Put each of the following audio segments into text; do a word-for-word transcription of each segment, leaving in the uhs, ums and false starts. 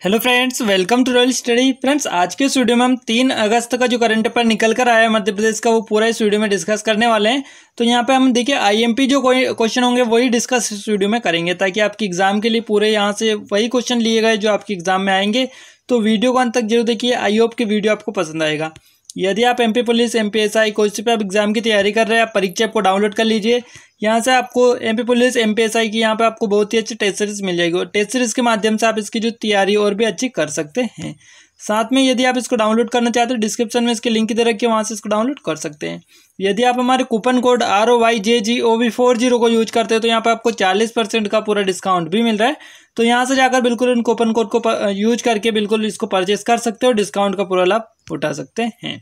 Hello friends, welcome to royal study. Friends, आज के इस वीडियो में हम तीन अगस्त का जो करंट पेपर निकल कर आया है मध्य प्रदेश का, वो पूरा इस वीडियो में डिस्कस करने वाले हैं। तो यहाँ पे हम देखिए आईएमपी जो कोई क्वेश्चन होंगे वही डिस्कस इस वीडियो में करेंगे, ताकि आपकी एग्जाम के लिए पूरे यहाँ से वही क्वेश्चन लिए गए जो आपकी एग्जाम में आएंगे। तो वीडियो को अंत तक जरूर देखिए। आई होप कि वीडियो आपको पसंद आएगा। यदि आप एमपी पुलिस, एमपीएसआई, कोई से भी आप एग्जाम की तैयारी कर रहे हैं, आप परीक्षा को डाउनलोड कर लीजिए। यहाँ से आपको एमपी पुलिस, एमपीएसआई की यहाँ पे आपको बहुत ही अच्छी टेस्ट सीरीज मिल जाएगी, और टेस्ट सीरीज के माध्यम से आप इसकी जो तैयारी और भी अच्छी कर सकते हैं। साथ में यदि आप इसको डाउनलोड करना चाहते हो, डिस्क्रिप्शन में इसकी लिंक दे रखी है, वहाँ से इसको डाउनलोड कर सकते हैं। यदि आप हमारे coupon code R O Y J G O V four zero को यूज करते हो, तो यहाँ पे आपको चालीस परसेंट का पूरा डिस्काउंट भी मिल रहा है। तो यहाँ से जाकर बिल्कुल इन कूपन कोड को यूज करके बिल्कुल इसको परचेस कर सकते हो, डिस्काउंट का पूरा लाभ उठा सकते हैं।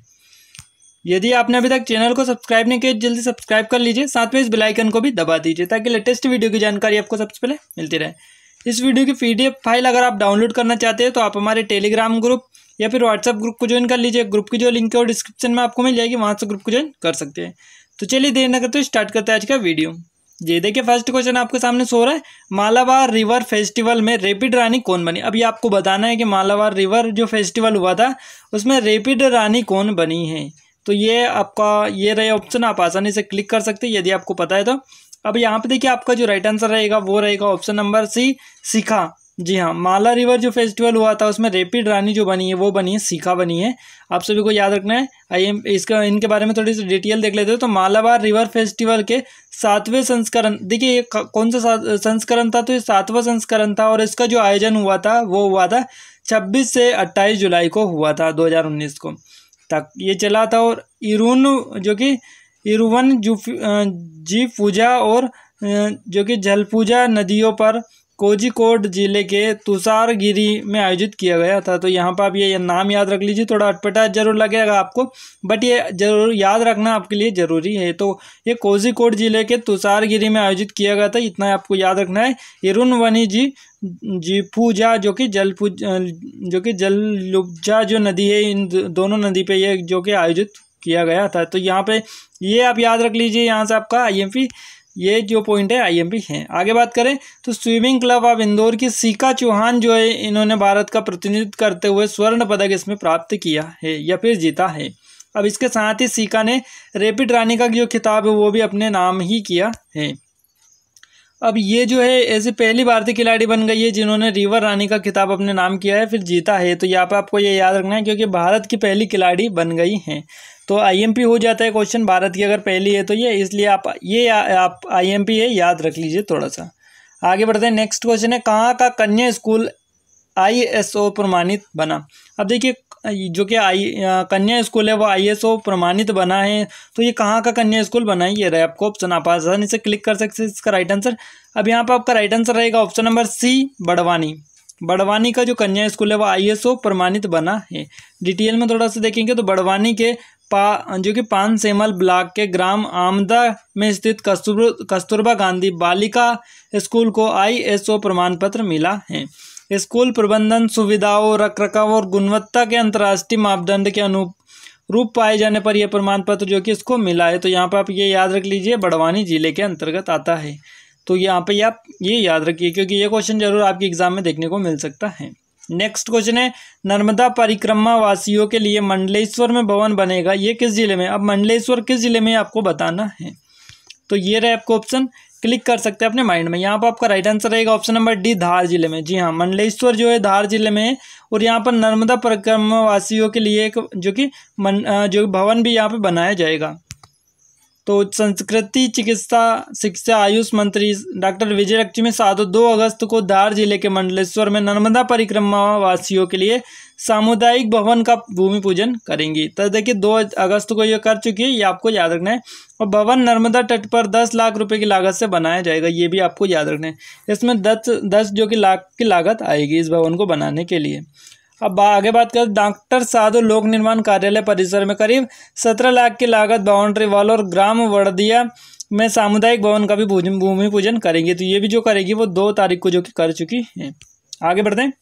यदि आपने अभी तक चैनल को सब्सक्राइब नहीं किया, जल्दी सब्सक्राइब कर लीजिए। साथ में इस बेल आइकन को भी दबा दीजिए, ताकि लेटेस्ट वीडियो की जानकारी आपको सबसे पहले मिलती रहे। इस वीडियो की पीडीएफ फाइल अगर आप डाउनलोड करना चाहते हैं, तो आप हमारे टेलीग्राम ग्रुप या फिर व्हाट्सएप ग्रुप को ज्वाइन कर लीजिए। ग्रुप की जो लिंक है वो डिस्क्रिप्शन में आपको मिल जाएगी, वहाँ से ग्रुप को ज्वाइन कर सकते हैं। तो चलिए देर न करते स्टार्ट करते हैं आज का वीडियो। जी देखिए, फर्स्ट क्वेश्चन आपके सामने सो रहा है, मालाबार रिवर फेस्टिवल में रैपिड रानी कौन बनी। अब ये आपको बताना है कि मालाबार रिवर जो फेस्टिवल हुआ था उसमें रैपिड रानी कौन बनी है। तो ये आपका ये रहे ऑप्शन, आप आसानी से क्लिक कर सकते हैं यदि आपको पता है तो। अब यहाँ पे देखिए आपका जो राइट आंसर रहेगा वो रहेगा ऑप्शन नंबर सी, शिखा। जी हाँ, माला रिवर जो फेस्टिवल हुआ था उसमें रैपिड रानी जो बनी है वो बनी है शिखा बनी है। आप सभी को याद रखना है। आई एम इसका इनके बारे में थोड़ी सी डिटेल देख लेते हो। तो मालाबार रिवर फेस्टिवल के सातवें संस्करण, देखिए ये कौन सा संस्करण था, तो ये सातवां संस्करण था, और इसका जो आयोजन हुआ था वो हुआ था छब्बीस से अट्ठाईस जुलाई को हुआ था दो हजार उन्नीस को तक ये चला था। और इरुन जो कि इरुवन जी पूजा और जो कि जलपूजा नदियों पर कोझिकोड जिले के तुषारगिरी में आयोजित किया गया था। तो यहाँ पर आप ये नाम याद रख लीजिए, थोड़ा अटपटा जरूर लगेगा आपको, बट ये जरूर याद रखना आपके लिए ज़रूरी है। तो ये कोझिकोड जिले के तुषारगिरी में आयोजित किया गया था, इतना आपको याद रखना है। इरुनवनी जी जी पूजा जो कि जल पूजा जो कि जललुब्जा जो नदी है, इन दोनों नदी पे ये जो कि आयोजित किया गया था। तो यहाँ पे ये आप याद रख लीजिए। यहाँ से आपका आईएमपी ये जो पॉइंट है आईएमपी है। आगे बात करें तो स्विमिंग क्लब ऑफ इंदौर की शिखा चौहान जो है, इन्होंने भारत का प्रतिनिधित्व करते हुए स्वर्ण पदक इसमें प्राप्त किया है या फिर जीता है। अब इसके साथ ही शिखा ने रैपिड रानी का जो खिताब है वो भी अपने नाम ही किया है। अब ये जो है ऐसे पहली भारतीय खिलाड़ी बन गई है जिन्होंने रिवर रानी का खिताब अपने नाम किया है फिर जीता है। तो यहाँ पे आपको ये याद रखना है, क्योंकि भारत की पहली खिलाड़ी बन गई हैं। तो आईएमपी हो जाता है क्वेश्चन, भारत की अगर पहली है तो ये, इसलिए आप ये आप आईएमपी है याद रख लीजिए थोड़ा सा। आगे बढ़ते हैं। नेक्स्ट क्वेश्चन है, कहाँ का कन्या स्कूल आईएसओ प्रमाणित बना। अब देखिए जो कि आई कन्या स्कूल है वो आईएसओ प्रमाणित बना है। तो ये कहाँ का कन्या स्कूल बना है, ये रहे आपको ऑप्शन, आप आसानी से क्लिक कर सकते हैं इसका राइट आंसर। अब यहाँ पर आपका राइट आंसर रहेगा option number C, Barwani. Barwani का जो कन्या स्कूल है वो आईएसओ प्रमाणित बना है। डिटेल में थोड़ा सा देखेंगे तो बड़वानी के पा जो कि पान सेमल ब्लॉक के ग्राम आमदा में स्थित कस्तूर कस्तूरबा गांधी बालिका स्कूल को आईएसओ प्रमाण पत्र मिला है। स्कूल प्रबंधन, सुविधाओं, रखरखाव और गुणवत्ता के अंतर्राष्ट्रीय मापदंड के अनुरूप पाए जाने पर यह प्रमाण पत्र जो कि इसको मिला है। तो यहाँ पर आप ये याद रख लीजिए, बड़वानी जिले के अंतर्गत आता है। तो यहाँ पे आप ये याद रखिए, क्योंकि ये क्वेश्चन जरूर आपके एग्जाम में देखने को मिल सकता है। नेक्स्ट क्वेश्चन है, नर्मदा परिक्रमा वासियों के लिए मंडलेश्वर में भवन बनेगा, ये किस जिले में। अब मंडलेश्वर किस जिले में आपको बताना है। तो ये रहे आपको ऑप्शन, क्लिक कर सकते हैं अपने माइंड में। यहाँ पर आपका राइट आंसर रहेगा ऑप्शन नंबर डी, धार जिले में। जी हाँ, मंडलेश्वर जो है धार जिले में है। और यहाँ पर नर्मदा परिक्रमा वासियों के लिए एक जो कि मन जो भवन भी यहाँ पे बनाया जाएगा। तो संस्कृति, चिकित्सा, शिक्षा, आयुष मंत्री डॉक्टर विजय लक्ष्मी साधो दो अगस्त को धार जिले के मंडलेश्वर में नर्मदा परिक्रमा वासियों के लिए सामुदायिक भवन का भूमि पूजन करेंगी। तो देखिए दो अगस्त को ये कर चुकी है, ये आपको याद रखना है। और भवन नर्मदा तट पर दस लाख रुपए की लागत से बनाया जाएगा, ये भी आपको याद रखना है। इसमें दस दस जो कि लाख की लागत आएगी इस भवन को बनाने के लिए। अब आगे बात करें, डॉक्टर साधु लोक निर्माण कार्यालय परिसर में करीब सत्रह लाख की लागत बाउंड्री वॉल और ग्राम वड़दिया में सामुदायिक भवन का भी भूमि पूजन करेंगे। तो ये भी जो करेगी वो दो तारीख को जो कि कर चुकी है। आगे बढ़ते हैं।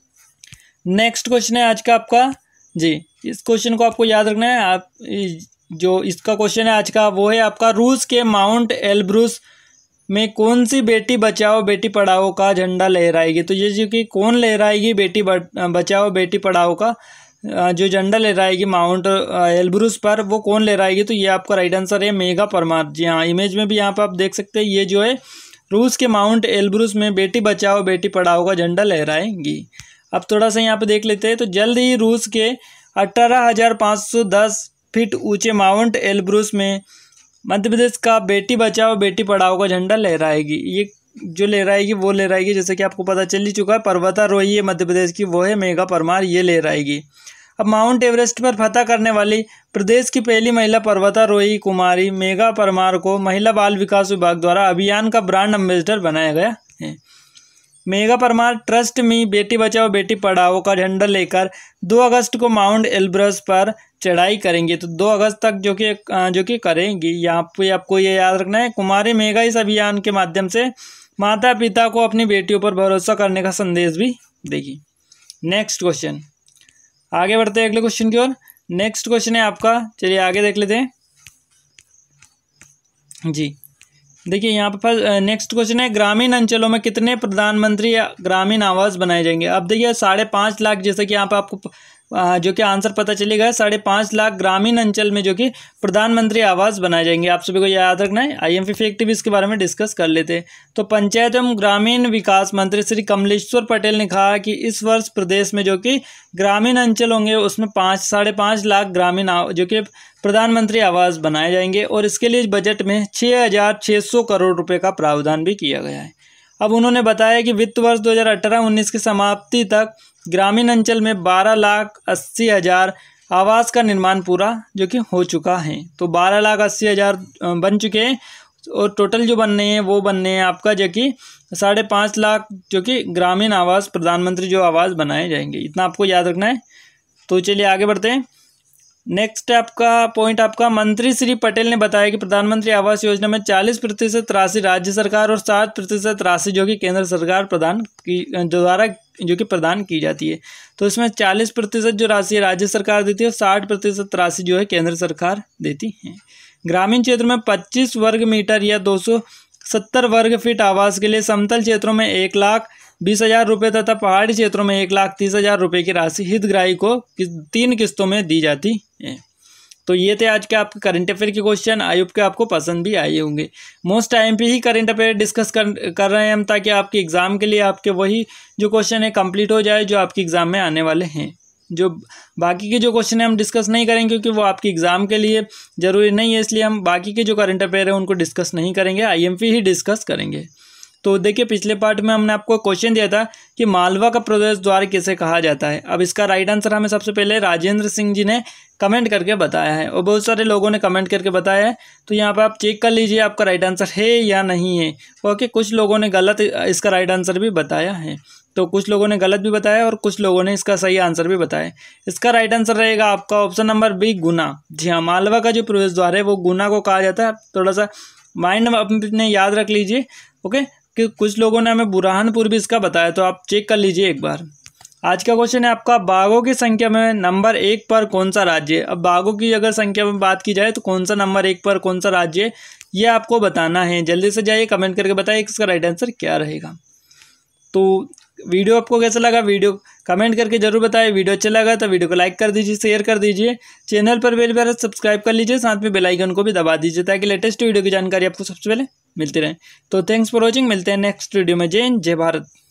नेक्स्ट क्वेश्चन है आज का आपका, जी इस क्वेश्चन को आपको याद रखना है। आप जो इसका क्वेश्चन है आज का वो है आपका, रूस के माउंट एल्ब्रूस में कौन सी बेटी बचाओ बेटी पढ़ाओ का झंडा लहराएगी? तो ये जो कि कौन लहराएगी बेटी बचाओ बेटी पढ़ाओ का जो झंडा लहराएगी माउंट एल्ब्रुस पर, वो कौन लहराएगी? तो ये आपका राइट आंसर है मेघा परमार। जी हाँ, इमेज में भी यहाँ पर आप देख सकते हैं, ये जो है रूस के माउंट एल्ब्रुस में बेटी बचाओ बेटी पढ़ाओ का झंडा लहराएंगी। अब थोड़ा सा यहाँ पे देख लेते हैं। तो जल्द ही रूस के अठारह हजार पाँच सौ दस फीट ऊंचे माउंट एल्ब्रुस में मध्य प्रदेश का बेटी बचाओ बेटी पढ़ाओ का झंडा लहराएगी। ये जो लहराएगी वो लहराएगी, जैसे कि आपको पता चल ही चुका है, पर्वतारोही है मध्य प्रदेश की, वो है मेघा परमार, ये लहराएगी। अब माउंट एवरेस्ट पर फतह करने वाली प्रदेश की पहली महिला पर्वतारोही कुमारी मेघा परमार को महिला बाल विकास विभाग द्वारा अभियान का ब्रांड एम्बेसडर बनाया गया है। मेघा परमार ट्रस्ट में बेटी बचाओ बेटी पढ़ाओ का झंडा लेकर दो अगस्त को माउंट एल्ब्रस पर चढ़ाई करेंगे। तो दो अगस्त तक जो कि जो कि करेंगी। यहाँ पे आपको ये याद रखना है, कुमारी मेघा इस अभियान के माध्यम से माता पिता को अपनी बेटियों पर भरोसा करने का संदेश भी देगी। नेक्स्ट क्वेश्चन, आगे बढ़ते हैं अगले क्वेश्चन की ओर। नेक्स्ट क्वेश्चन है आपका, चलिए आगे देख लेते हैं जी। देखिए यहाँ पर नेक्स्ट क्वेश्चन है, ग्रामीण अंचलों में कितने प्रधानमंत्री ग्रामीण आवास बनाए जाएंगे? अब देखिए साढ़े पाँच लाख, जैसे कि यहाँ पर आपको जो कि आंसर पता चलेगा, साढ़े पाँच लाख ग्रामीण अंचल में जो कि प्रधानमंत्री आवास बनाए जाएंगे। आप सभी को याद रखना है। आईएमपी फैक्ट भी इसके बारे में डिस्कस कर लेते हैं। तो पंचायत एवं ग्रामीण विकास मंत्री श्री कमलेश्वर पटेल ने कहा कि इस वर्ष प्रदेश में जो कि ग्रामीण अंचल होंगे उसमें पाँच साढ़े पाँच लाख ग्रामीण जो कि प्रधानमंत्री आवास बनाए जाएंगे, और इसके लिए बजट में छः हज़ार छः सौ करोड़ रुपए का प्रावधान भी किया गया है। अब उन्होंने बताया कि वित्त वर्ष दो हज़ार अठारह उन्नीस की समाप्ति तक ग्रामीण अंचल में बारह लाख अस्सी हज़ार आवास का निर्माण पूरा जो कि हो चुका है। तो बारह लाख अस्सी हज़ार बन चुके हैं, और टोटल जो बनने हैं वो बनने हैं आपका जो कि साढ़े पाँच लाख जो कि ग्रामीण आवास प्रधानमंत्री जो आवास बनाए जाएंगे। इतना आपको याद रखना है। तो चलिए आगे बढ़ते हैं। नेक्स्ट आपका पॉइंट आपका, मंत्री श्री पटेल ने बताया कि प्रधानमंत्री आवास योजना में चालीस प्रतिशत राशि राज्य सरकार और सात प्रतिशत राशि जो कि केंद्र सरकार प्रदान की द्वारा जो कि प्रदान की जाती है। तो इसमें चालीस प्रतिशत जो राशि राज्य सरकार देती है और साठ प्रतिशत राशि जो है केंद्र सरकार देती है। ग्रामीण क्षेत्र में पच्चीस वर्ग मीटर या दो सौ सत्तर वर्ग फीट आवास के लिए समतल क्षेत्रों में एक लाख बीस हजार रुपये तथा पहाड़ी क्षेत्रों में एक लाख तीस हजार रुपये की राशि हितग्राही को तीन किस्तों में दी जाती है। तो ये थे आज के आपके करंट अफेयर के क्वेश्चन। आई होप के आपको पसंद भी आए होंगे। मोस्ट टाइम पे ही करंट अफेयर डिस्कस कर कर रहे हैं हम, ताकि आपके एग्जाम के लिए आपके वही जो क्वेश्चन है कंप्लीट हो जाए जो आपके एग्जाम में आने वाले हैं। जो बाकी के जो क्वेश्चन है हम डिस्कस नहीं करेंगे, क्योंकि वो आपके एग्जाम के लिए ज़रूरी नहीं है, इसलिए हम बाकी के जो करंट अफेयर है उनको डिस्कस नहीं करेंगे, आईएमपी ही डिस्कस करेंगे। तो देखिए पिछले पार्ट में हमने आपको क्वेश्चन दिया था कि मालवा का प्रवेश द्वार किसे कहा जाता है। अब इसका राइट आंसर हमें सबसे पहले राजेंद्र सिंह जी ने कमेंट करके बताया है, और बहुत सारे लोगों ने कमेंट करके बताया है। तो यहाँ पर आप चेक कर लीजिए आपका राइट आंसर है या नहीं है। ओके, कुछ लोगों ने गलत इसका राइट आंसर भी बताया है, तो कुछ लोगों ने गलत भी बताया और कुछ लोगों ने इसका सही आंसर भी बताया। इसका राइट आंसर रहेगा आपका ऑप्शन नंबर बी, गुना। जी हाँ, मालवा का जो प्रवेश द्वार है वो गुना को कहा जाता है। थोड़ा सा माइंड में अपने याद रख लीजिए। ओके, कि कुछ लोगों ने हमें बुरहानपुर भी इसका बताया, तो आप चेक कर लीजिए एक बार। आज का क्वेश्चन है आपका, बाघों की संख्या में नंबर एक पर कौन सा राज्य है? अब बाघों की अगर संख्या में बात की जाए तो कौन सा नंबर एक पर कौन सा राज्य है, ये आपको बताना है। जल्दी से जाइए कमेंट करके बताइए इसका राइट आंसर क्या रहेगा। तो वीडियो आपको कैसा लगा, वीडियो कमेंट करके जरूर बताएं। वीडियो अच्छा लगा तो वीडियो को लाइक कर दीजिए, शेयर कर दीजिए, चैनल पर बेल पर सब्सक्राइब कर लीजिए, साथ में बेल आइकन को भी दबा दीजिए, ताकि लेटेस्ट वीडियो की जानकारी आपको सबसे पहले मिलती रहे। तो थैंक्स फॉर वॉचिंग, मिलते हैं नेक्स्ट वीडियो में। जय हिंद, जय भारत।